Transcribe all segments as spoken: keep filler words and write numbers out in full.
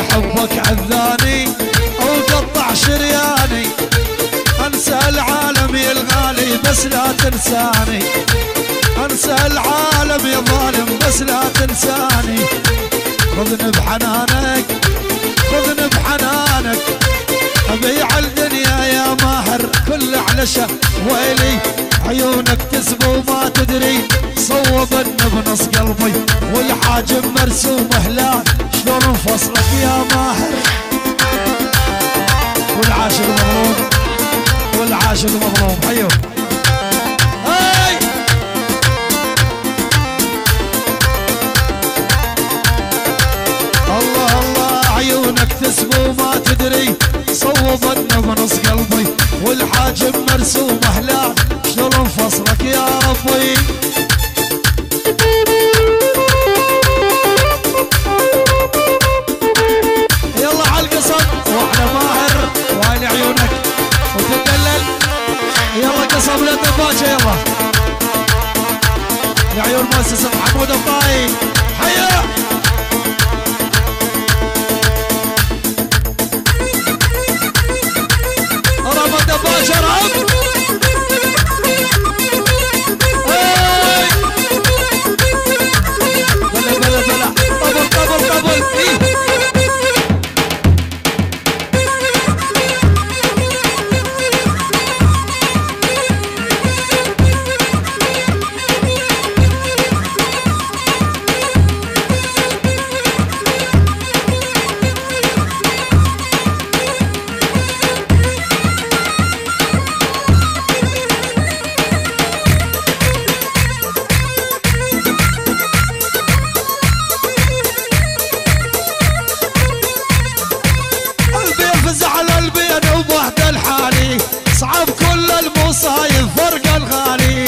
حبك عذاني وقطع شرياني، انسى العالم يا الغالي بس لا تنساني، انسى العالم يا ظالم بس لا تنساني. خذني بحنانك خذني بحنانك، ابيع الدنيا يا ماهر كل علشان ويلي، عيونك تسبو وما تدري صوبن بنص قلبي، والحاجب مرسوم هلال شلون فصلك يا ماهر. والعاشق مظلوم والعاشق مظلوم. حيو هاي الله الله، عيونك تسبو ما تدري صوبن بنص قلبي، والحاجب مرسوم هلال شلون فصلك يا ربي. يلا عالقصب واحنا ماهر وعين عيونك وتدلل. يلا قصب للدباجة يلا لعيون مؤسسة محمود الطاي. حيا رب الدباجة رب بلا بلا بلا طبل طبل طبل إيه. صعب كل المصايب فرق الغالي،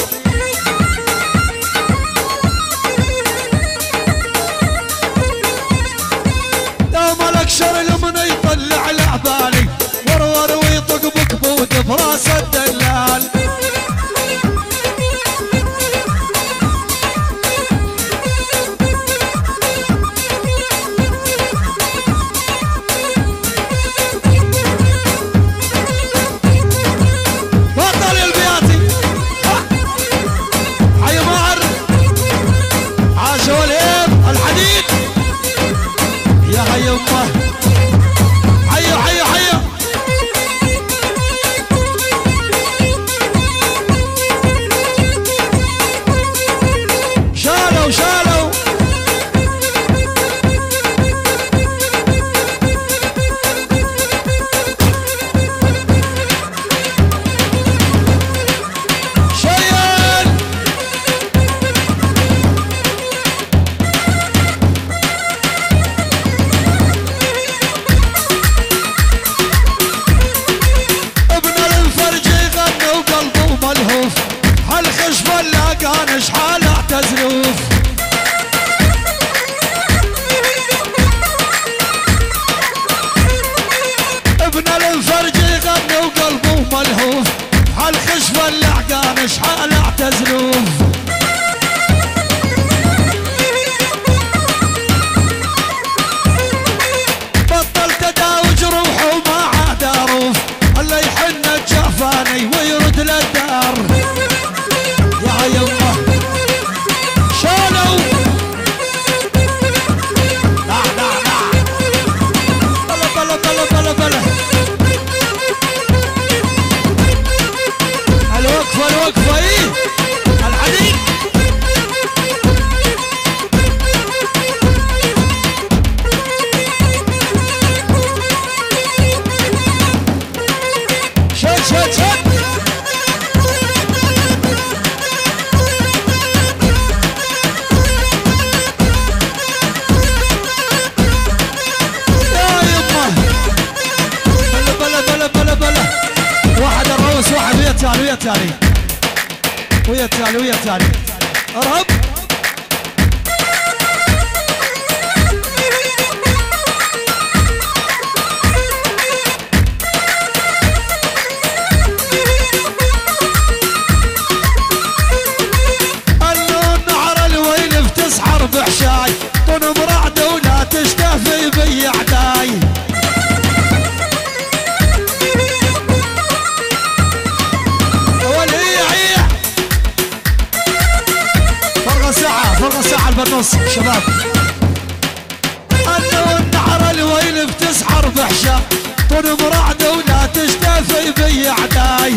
يا ملك شر من يطلع لعبالي ورور ويطق بكبوت براس الدلال. حيو حيو حيو شالوا شالوا شيل هالخشب اللاقان شحال اعتزلوف، ابن الفرج يغني وقلبه ملهوف، هالخشب اللاقان شحال اعتزلوف. بطلت اداوج روحه وما عاد اروف، اللي يحن الجافاني ويرد للدار. يا يمه شالوا لا لا لا بلا بلا بلا بلا بلا الوقفة الوقفة ايه الحديد. شد شد شد تعالي ويا تعالي ويا تعالي ويا تعالي ارهب. اللون نعر الويل بتسحر بحشاي، طن برعد ولا تشتهي بي عداي. شباب انه النحر الويل بتسحر بحشا طول مرعده ولا تشتفي بي اعداي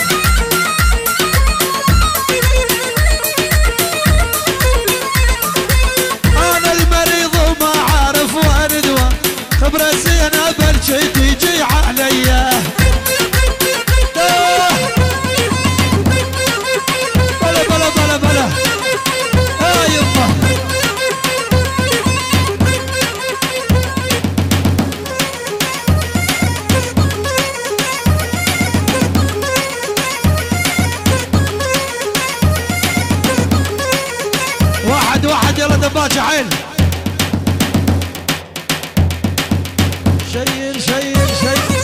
انا المريض وما عارف وين دوا خبره زينه بلشي تيجي عليا بلا بلا بلا بلا ها يمه واحد واحد يلا دباج عين شيل شيل شيل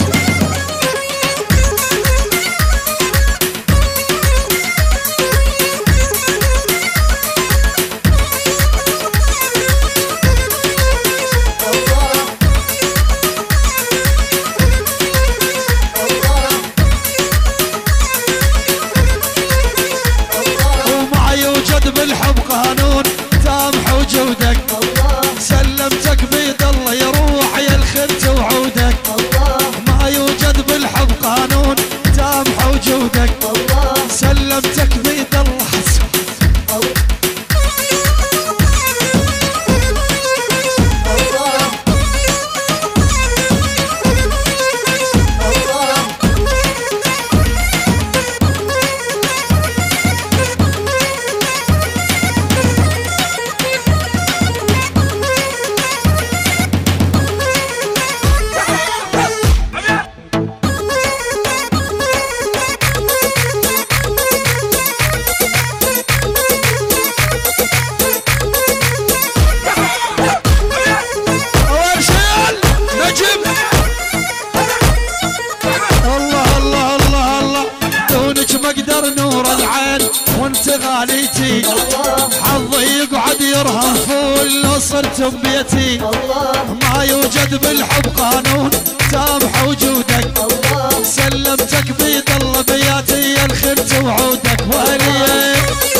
ومعي يوجد بالحب قانون تامح وجودك سلمتك بيد الله يروح يا الخنت وعودك ما يوجد بالحب قانون تامح وجودك سلمتك بيد الله وانت غاليتي حظي يقعد يرهن فول لو صرت بيتي ما يوجد بالحب قانون تامح وجودك سلمتك بيد الله بياتي يا الخنت وعودك وهلي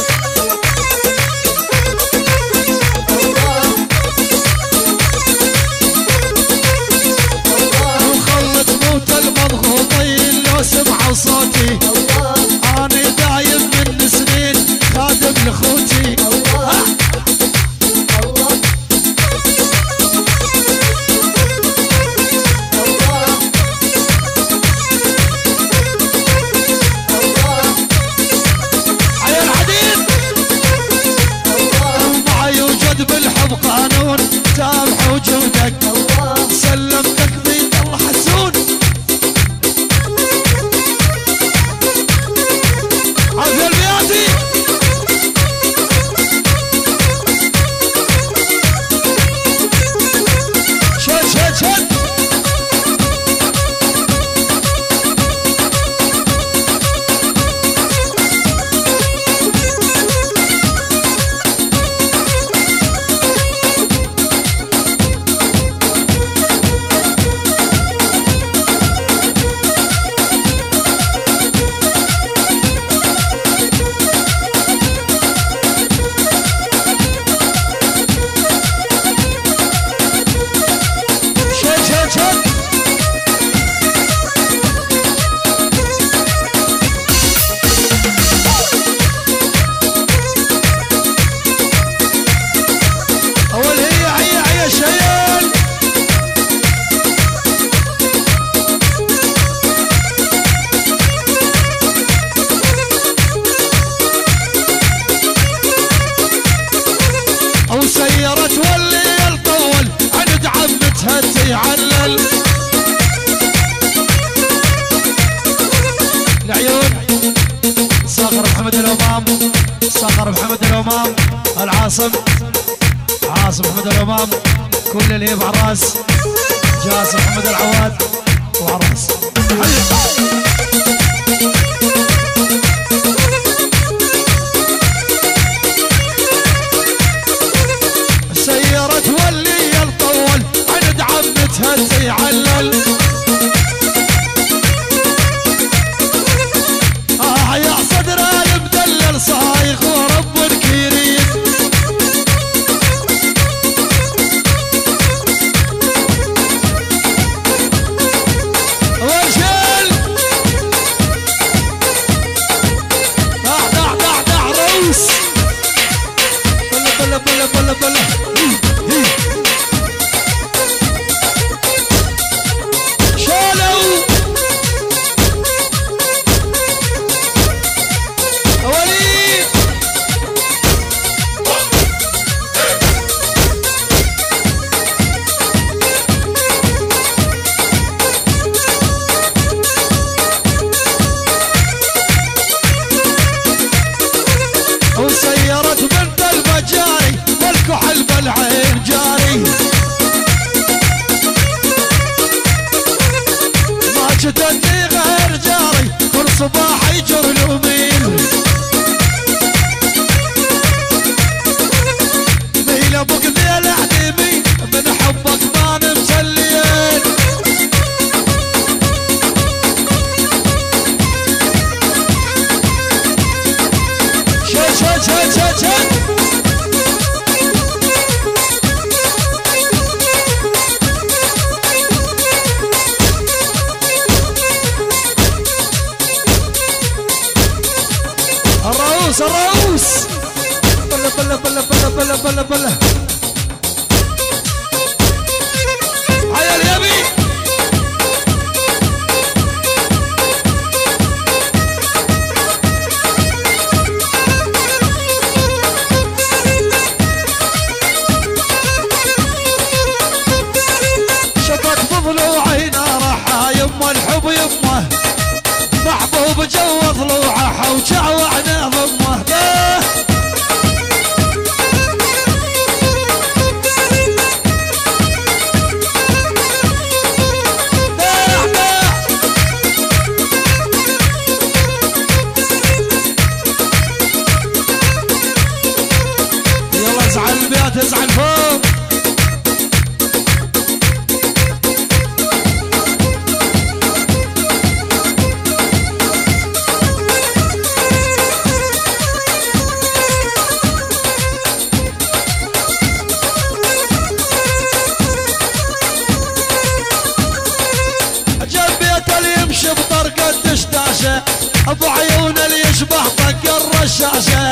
وخلت موت المضغوطين لو سمعوا صوتي أنا دايم من سنين خادم لخوتي الله الله على الحديد وما يوجد بالحب قانون تامح وجودك سلمتك بيد الله حسون عافية البياتي شد شد شد يعلل العيون صقر محمد الامام صقر محمد الامام العاصم عاصم محمد الامام كل اللي يبع راس جاسم محمد العواد وعراس سيارة تولي الطول عند عمتها تيعلل آه يا صدره المدلل صايغ ورب كريم الشاشة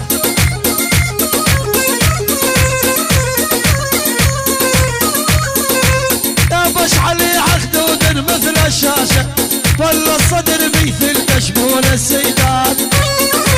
يا بش علي خدود مثل الشاشة طل الصدر مثل كشمول السيدات